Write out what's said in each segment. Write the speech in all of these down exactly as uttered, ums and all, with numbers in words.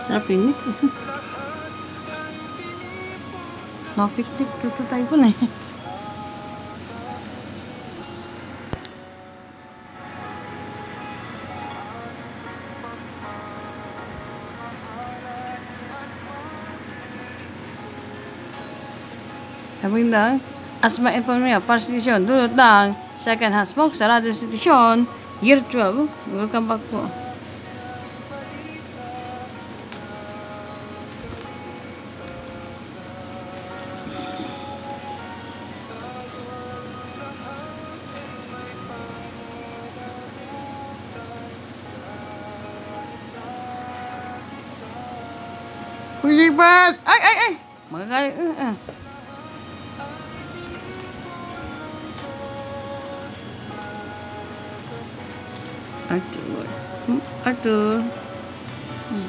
Sarap ini. Napiktik. Tuto tayo po na eh. Sabi na, as ma-inform niya, first edition, dulot ng second hand smoke sa radio station, year twelve. Welcome back po. Kulibat! Ay, ay, ay! Magagalit. Uh, uh. Arthur. Hmm? Arthur. Hmm.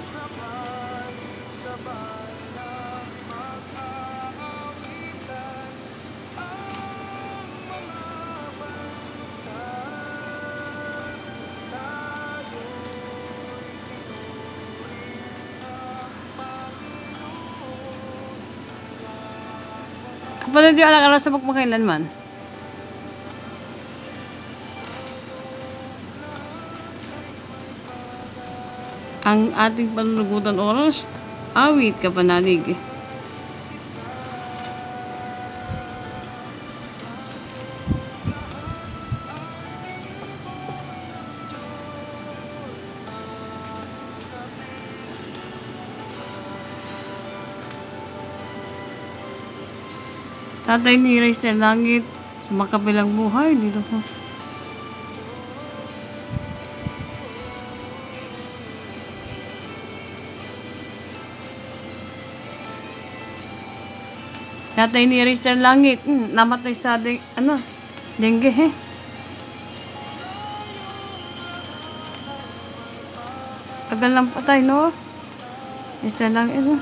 Kapag di alam-alam sa magmakailanman. Ang ating panulugutan oras, awit ka panalig. Tatay ni sa langit, sa makabilang buhay, dito ko. Tatay ni sa langit, hmm, namatay sa deng, ano, dengue, he. Agal lang patay, no? Sa langit, no?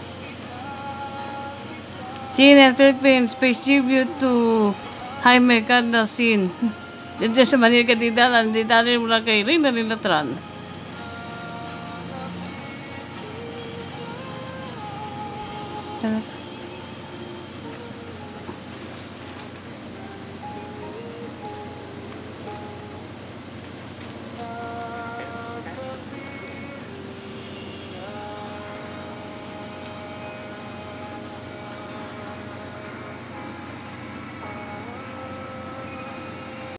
Scene Philippines, space tribute to Jaime Cardasin. Diyan sa Manila Katidalan, di dali mula kay Rina Nilatran. Tara.